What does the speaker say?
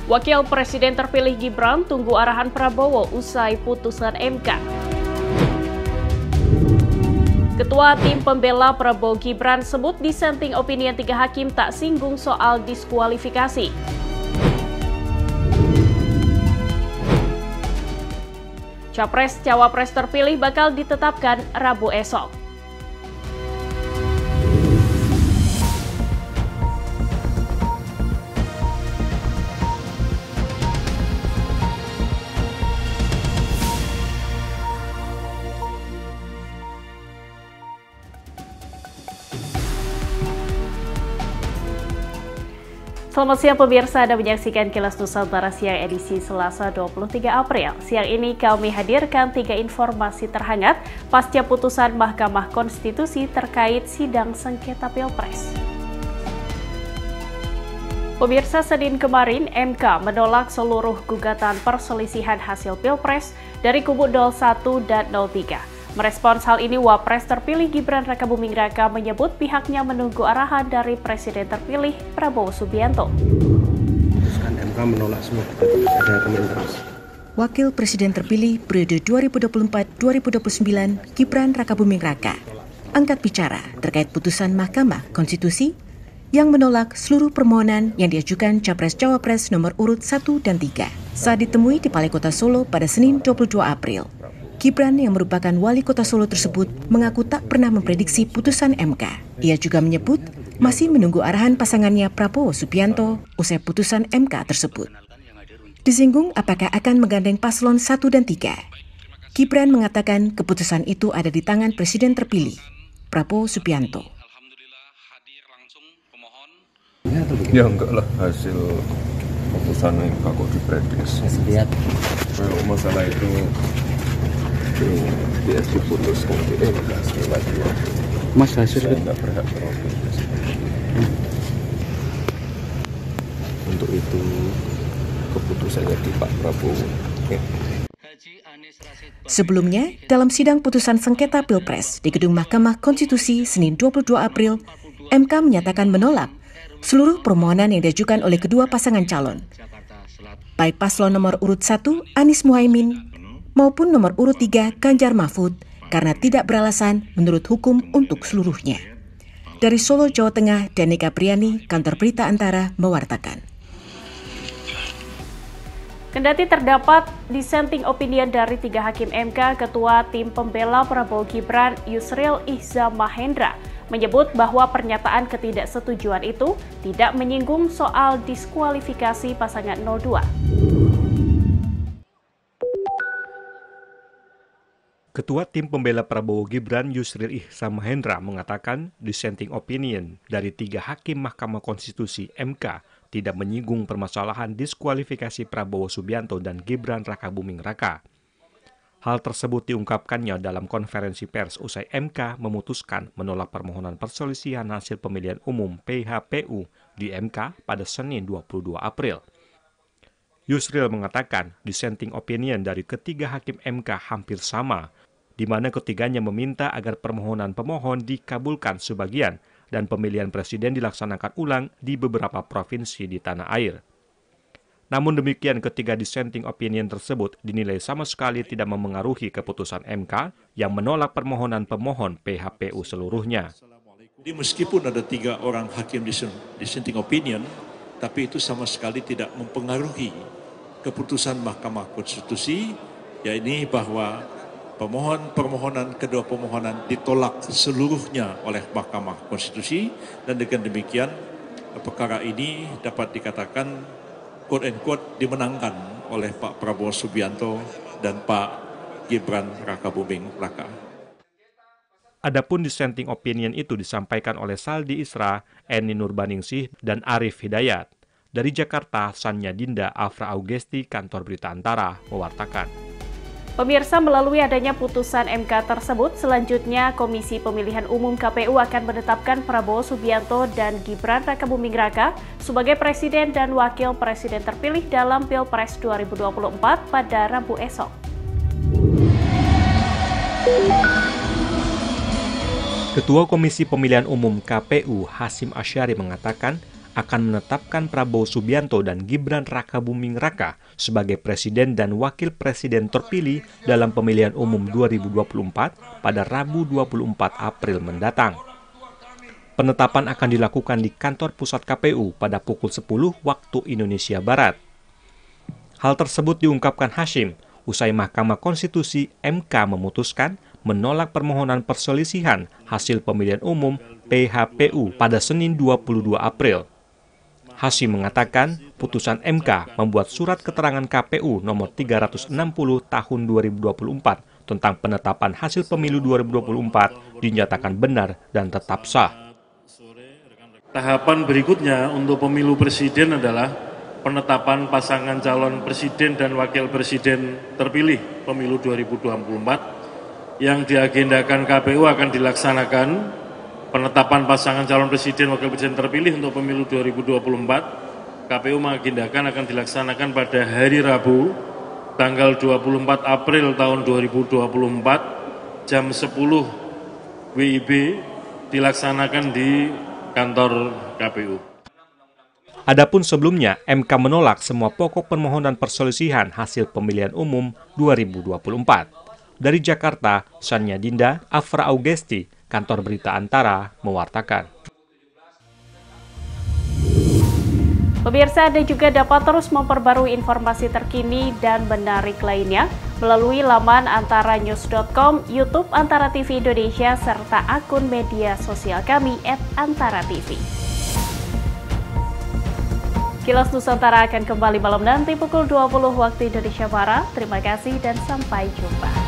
Wakil Presiden terpilih Gibran tunggu arahan Prabowo usai putusan MK. Ketua Tim Pembela Prabowo Gibran sebut dissenting opinion 3 hakim tak singgung soal diskualifikasi. Capres-Cawapres terpilih bakal ditetapkan Rabu esok. Selamat siang pemirsa, Anda menyaksikan Kilas Nusantara siang edisi Selasa 23 April. Siang ini kami hadirkan 3 informasi terhangat pasca putusan Mahkamah Konstitusi terkait sidang sengketa Pilpres. Pemirsa, Senin kemarin MK menolak seluruh gugatan perselisihan hasil Pilpres dari kubu 01 dan 03. Merespons hal ini, Wapres terpilih Gibran Rakabuming Raka menyebut pihaknya menunggu arahan dari Presiden terpilih Prabowo Subianto. MK menolak semua ada komentar. Wakil Presiden terpilih periode 2024-2029 Gibran Rakabuming Raka angkat bicara terkait putusan Mahkamah Konstitusi yang menolak seluruh permohonan yang diajukan Capres-Cawapres nomor urut 1 dan 3 saat ditemui di Balai Kota Solo pada Senin 22 April. Gibran yang merupakan wali kota Solo tersebut mengaku tak pernah memprediksi putusan MK. Ia juga menyebut masih menunggu arahan pasangannya Prabowo Subianto usai putusan MK tersebut. Disinggung apakah akan menggandeng paslon 1 dan 3. Gibran mengatakan keputusan itu ada di tangan Presiden terpilih, Prabowo Subianto. Ya enggak lah, hasil putusan MK kok diprediksi. Lihat. Kalau masalah itu dia diputuskan di MK sekali lagi ya. Mas hasil saya nggak berhak beropini. Untuk itu keputusannya di Pak Prabowo. Sebelumnya, dalam sidang putusan sengketa Pilpres di Gedung Mahkamah Konstitusi Senin 22 April, MK menyatakan menolak seluruh permohonan yang diajukan oleh kedua pasangan calon, baik paslon nomor urut 1 Anies Muhaimin maupun nomor urut 3 Ganjar Mahfud karena tidak beralasan menurut hukum untuk seluruhnya. Dari Solo, Jawa Tengah, Danika Priani, Kantor Berita Antara mewartakan. Kendati terdapat dissenting opinion dari 3 hakim MK, Ketua Tim Pembela Prabowo Gibran Yusril Ihza Mahendra menyebut bahwa pernyataan ketidaksetujuan itu tidak menyinggung soal diskualifikasi pasangan 02. Ketua Tim Pembela Prabowo Gibran Yusril Ihza Mahendra mengatakan dissenting opinion dari 3 hakim Mahkamah Konstitusi MK tidak menyinggung permasalahan diskualifikasi Prabowo Subianto dan Gibran Rakabuming Raka. Hal tersebut diungkapkannya dalam konferensi pers usai MK memutuskan menolak permohonan perselisihan hasil pemilihan umum PHPU di MK pada Senin 22 April. Yusril mengatakan dissenting opinion dari ketiga hakim MK hampir sama, di mana ketiganya meminta agar permohonan pemohon dikabulkan sebagian dan pemilihan presiden dilaksanakan ulang di beberapa provinsi di tanah air. Namun demikian, ketiga dissenting opinion tersebut dinilai sama sekali tidak memengaruhi keputusan MK yang menolak permohonan pemohon PHPU seluruhnya. Jadi meskipun ada 3 orang hakim dissenting opinion, tapi itu sama sekali tidak mempengaruhi keputusan Mahkamah Konstitusi, yaitu bahwa permohonan kedua pemohonan ditolak seluruhnya oleh Mahkamah Konstitusi, dan dengan demikian perkara ini dapat dikatakan quote and quote dimenangkan oleh Pak Prabowo Subianto dan Pak Gibran Rakabuming Raka. Adapun dissenting opinion itu disampaikan oleh Saldi Isra, Eni Nurbaningsih, dan Arif Hidayat. Dari Jakarta, Sanya Dinda Afra Augesti, Kantor Berita Antara, mewartakan. Pemirsa, melalui adanya putusan MK tersebut, selanjutnya Komisi Pemilihan Umum KPU akan menetapkan Prabowo Subianto dan Gibran Rakabuming Raka sebagai Presiden dan Wakil Presiden terpilih dalam Pilpres 2024 pada Rabu esok. Ketua Komisi Pemilihan Umum KPU Hasyim Asyari mengatakan akan menetapkan Prabowo Subianto dan Gibran Rakabuming Raka sebagai presiden dan wakil presiden terpilih dalam pemilihan umum 2024 pada Rabu 24 April mendatang. Penetapan akan dilakukan di kantor pusat KPU pada pukul 10 waktu Indonesia Barat. Hal tersebut diungkapkan Hasyim usai Mahkamah Konstitusi (MK) memutuskan menolak permohonan perselisihan hasil pemilihan umum PHPU pada Senin 22 April. Hasyim mengatakan putusan MK membuat surat keterangan KPU nomor 360 tahun 2024 tentang penetapan hasil pemilu 2024 dinyatakan benar dan tetap sah. Tahapan berikutnya untuk pemilu presiden adalah penetapan pasangan calon presiden dan wakil presiden terpilih pemilu 2024 yang diagendakan KPU akan dilaksanakan. Penetapan pasangan calon presiden wakil presiden terpilih untuk pemilu 2024, KPU mengagendakan akan dilaksanakan pada hari Rabu, tanggal 24 April tahun 2024, jam 10 WIB, dilaksanakan di kantor KPU. Adapun sebelumnya, MK menolak semua pokok permohonan perselisihan hasil pemilihan umum 2024. Dari Jakarta, Sanya Dinda, Afra Augesti, Kantor Berita Antara, mewartakan. Pemirsa, Anda juga dapat terus memperbarui informasi terkini dan menarik lainnya melalui laman antaranews.com, YouTube Antara TV Indonesia, serta akun media sosial kami @antaratv. Kilas Nusantara akan kembali malam nanti pukul 20 waktu Indonesia Barat. Terima kasih dan sampai jumpa.